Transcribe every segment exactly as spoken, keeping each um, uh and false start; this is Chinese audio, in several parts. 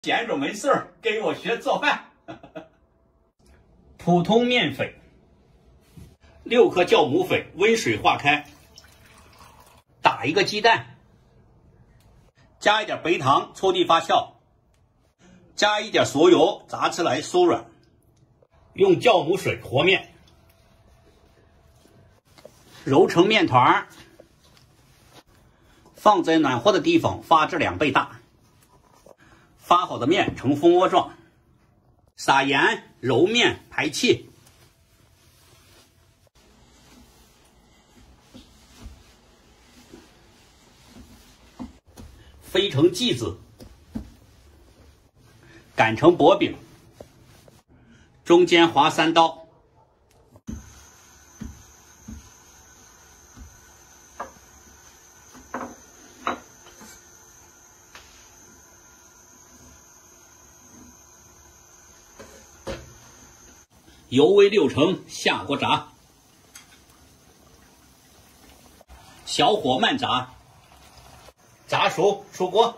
闲着没事儿给我学做饭。普通面粉，六克酵母粉，温水化开，打一个鸡蛋，加一点白糖搓地发酵，加一点酥油炸起来酥软，用酵母水和面，揉成面团，放在暖和的地方发至两倍大。发好的面呈蜂窝状，撒盐揉面排气。飞成剂子，擀成薄饼，中间划三刀。油微六成，下锅炸，小火慢炸，炸熟出锅。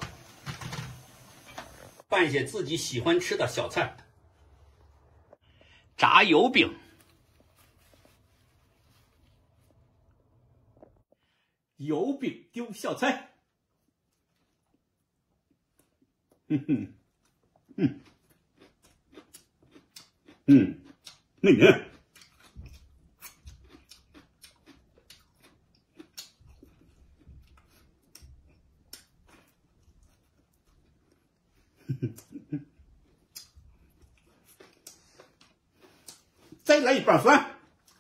拌些自己喜欢吃的小菜，炸油饼，油饼丢小菜，嗯哼，嗯，嗯。美人，再来一瓣蒜，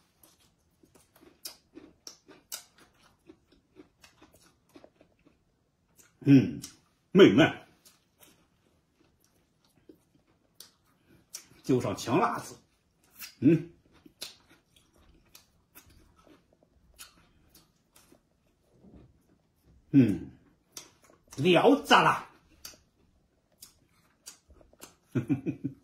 嗯，美味，就上强辣子。嗯，嗯，了咋啦？